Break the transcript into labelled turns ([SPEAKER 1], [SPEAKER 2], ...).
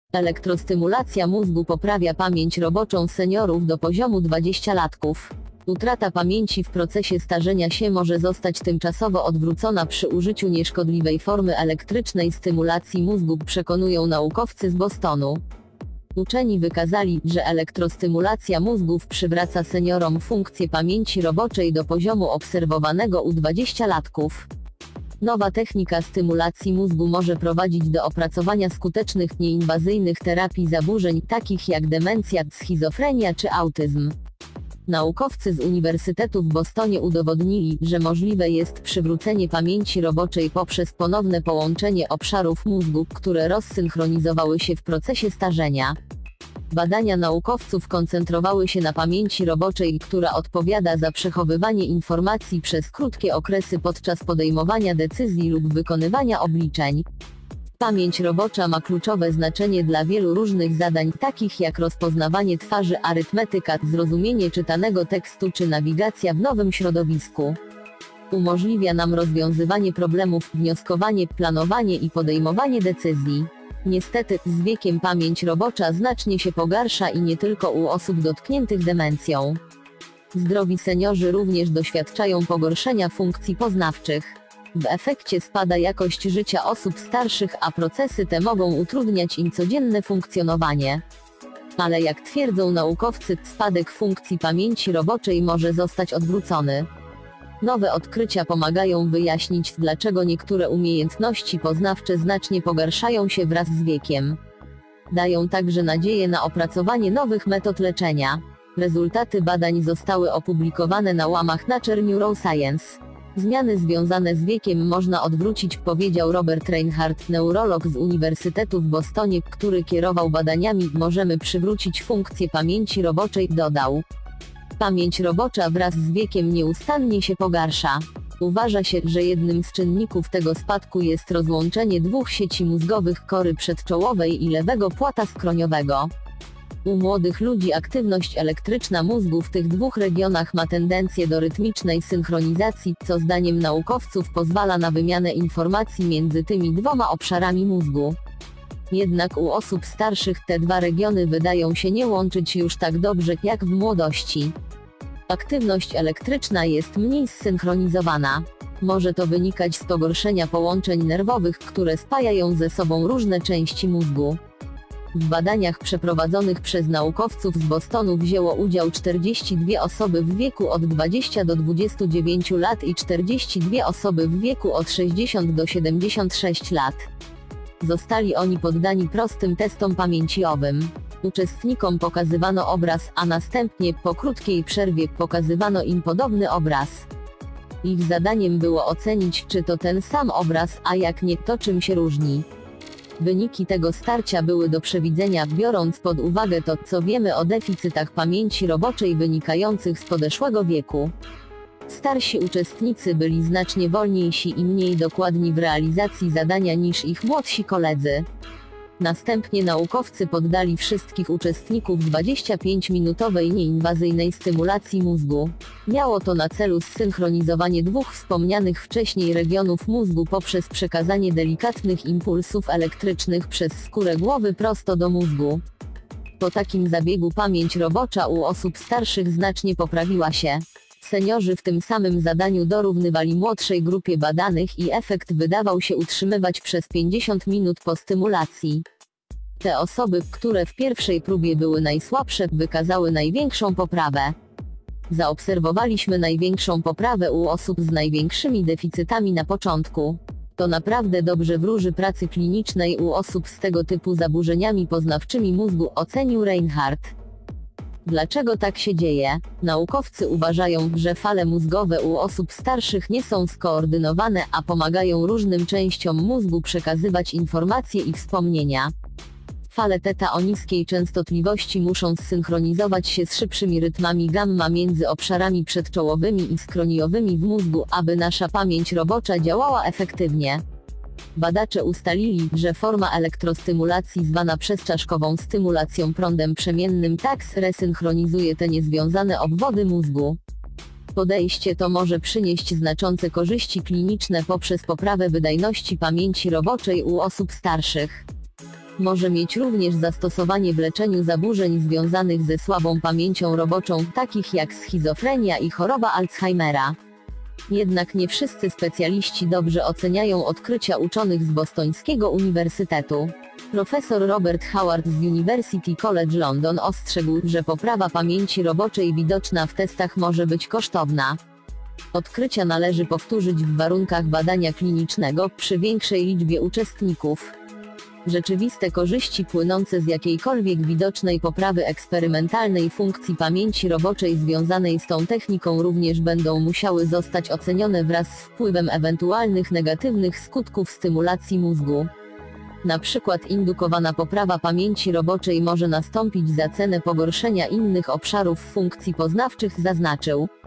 [SPEAKER 1] Elektrostymulacja mózgu poprawia pamięć roboczą seniorów do poziomu 20-latków. Utrata pamięci w procesie starzenia się może zostać tymczasowo odwrócona przy użyciu nieszkodliwej formy elektrycznej stymulacji mózgu, przekonują naukowcy z Bostonu. Uczeni wykazali, że elektrostymulacja mózgów przywraca seniorom funkcję pamięci roboczej do poziomu obserwowanego u 20-latków. Nowa technika stymulacji mózgu może prowadzić do opracowania skutecznych, nieinwazyjnych terapii zaburzeń, takich jak demencja, schizofrenia czy autyzm. Naukowcy z Uniwersytetu w Bostonie udowodnili, że możliwe jest przywrócenie pamięci roboczej poprzez ponowne połączenie obszarów mózgu, które rozsynchronizowały się w procesie starzenia. Badania naukowców koncentrowały się na pamięci roboczej, która odpowiada za przechowywanie informacji przez krótkie okresy podczas podejmowania decyzji lub wykonywania obliczeń. Pamięć robocza ma kluczowe znaczenie dla wielu różnych zadań, takich jak rozpoznawanie twarzy, arytmetyka, zrozumienie czytanego tekstu czy nawigacja w nowym środowisku. Umożliwia nam rozwiązywanie problemów, wnioskowanie, planowanie i podejmowanie decyzji. Niestety, z wiekiem pamięć robocza znacznie się pogarsza i nie tylko u osób dotkniętych demencją. Zdrowi seniorzy również doświadczają pogorszenia funkcji poznawczych. W efekcie spada jakość życia osób starszych, a procesy te mogą utrudniać im codzienne funkcjonowanie. Ale jak twierdzą naukowcy, spadek funkcji pamięci roboczej może zostać odwrócony. Nowe odkrycia pomagają wyjaśnić, dlaczego niektóre umiejętności poznawcze znacznie pogarszają się wraz z wiekiem. Dają także nadzieję na opracowanie nowych metod leczenia. Rezultaty badań zostały opublikowane na łamach Nature Neuroscience. Zmiany związane z wiekiem można odwrócić, powiedział Robert Reinhardt, neurolog z Uniwersytetu w Bostonie, który kierował badaniami. Możemy przywrócić funkcję pamięci roboczej, dodał. Pamięć robocza wraz z wiekiem nieustannie się pogarsza. Uważa się, że jednym z czynników tego spadku jest rozłączenie dwóch sieci mózgowych, kory przedczołowej i lewego płata skroniowego. U młodych ludzi aktywność elektryczna mózgu w tych dwóch regionach ma tendencję do rytmicznej synchronizacji, co zdaniem naukowców pozwala na wymianę informacji między tymi dwoma obszarami mózgu. Jednak u osób starszych te dwa regiony wydają się nie łączyć już tak dobrze, jak w młodości. Aktywność elektryczna jest mniej zsynchronizowana. Może to wynikać z pogorszenia połączeń nerwowych, które spajają ze sobą różne części mózgu. W badaniach przeprowadzonych przez naukowców z Bostonu wzięło udział 42 osoby w wieku od 20 do 29 lat i 42 osoby w wieku od 60 do 76 lat. Zostali oni poddani prostym testom pamięciowym. Uczestnikom pokazywano obraz, a następnie, po krótkiej przerwie, pokazywano im podobny obraz. Ich zadaniem było ocenić, czy to ten sam obraz, a jak nie, to czym się różni. Wyniki tego starcia były do przewidzenia, biorąc pod uwagę to, co wiemy o deficytach pamięci roboczej wynikających z podeszłego wieku. Starsi uczestnicy byli znacznie wolniejsi i mniej dokładni w realizacji zadania niż ich młodsi koledzy. Następnie naukowcy poddali wszystkich uczestników 25-minutowej nieinwazyjnej stymulacji mózgu. Miało to na celu zsynchronizowanie dwóch wspomnianych wcześniej regionów mózgu poprzez przekazanie delikatnych impulsów elektrycznych przez skórę głowy prosto do mózgu. Po takim zabiegu pamięć robocza u osób starszych znacznie poprawiła się. Seniorzy w tym samym zadaniu dorównywali młodszej grupie badanych i efekt wydawał się utrzymywać przez 50 minut po stymulacji. Te osoby, które w pierwszej próbie były najsłabsze, wykazały największą poprawę. Zaobserwowaliśmy największą poprawę u osób z największymi deficytami na początku. To naprawdę dobrze wróży pracy klinicznej u osób z tego typu zaburzeniami poznawczymi mózgu, ocenił Reinhardt. Dlaczego tak się dzieje? Naukowcy uważają, że fale mózgowe u osób starszych nie są skoordynowane, a pomagają różnym częściom mózgu przekazywać informacje i wspomnienia. Fale teta o niskiej częstotliwości muszą zsynchronizować się z szybszymi rytmami gamma między obszarami przedczołowymi i skroniowymi w mózgu, aby nasza pamięć robocza działała efektywnie. Badacze ustalili, że forma elektrostymulacji zwana przezczaszkową stymulacją prądem przemiennym TACS resynchronizuje te niezwiązane obwody mózgu. Podejście to może przynieść znaczące korzyści kliniczne poprzez poprawę wydajności pamięci roboczej u osób starszych. Może mieć również zastosowanie w leczeniu zaburzeń związanych ze słabą pamięcią roboczą, takich jak schizofrenia i choroba Alzheimera. Jednak nie wszyscy specjaliści dobrze oceniają odkrycia uczonych z bostońskiego uniwersytetu. Profesor Robert Howard z University College London ostrzegł, że poprawa pamięci roboczej widoczna w testach może być kosztowna. Odkrycia należy powtórzyć w warunkach badania klinicznego, przy większej liczbie uczestników. Rzeczywiste korzyści płynące z jakiejkolwiek widocznej poprawy eksperymentalnej funkcji pamięci roboczej związanej z tą techniką również będą musiały zostać ocenione wraz z wpływem ewentualnych negatywnych skutków stymulacji mózgu. Na przykład indukowana poprawa pamięci roboczej może nastąpić za cenę pogorszenia innych obszarów funkcji poznawczych, zaznaczył.